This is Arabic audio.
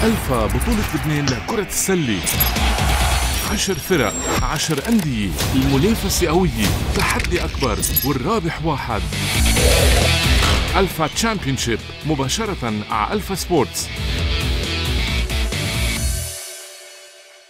ألفا بطولة لبنان لكرة السلة، 10 فرق، 10 أندية، المنافسة قوية، تحدي أكبر والرابح واحد. ألفا تشامبيونشيب مباشرة على ألفا سبورتس.